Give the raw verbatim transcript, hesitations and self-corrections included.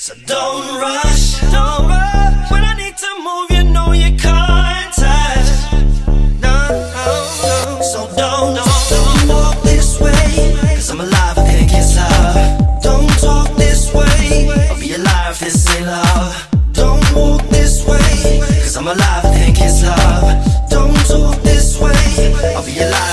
So don't rush, don't rush. When I need to move, you know you can't touch. No, no, no. So don't, don't, don't walk this way, cause I'm alive, I think it's love. Don't talk this way, I'll be alive, this ain't love. Don't walk this way, cause I'm alive, I think it's love. Don't talk this way, I'll be alive.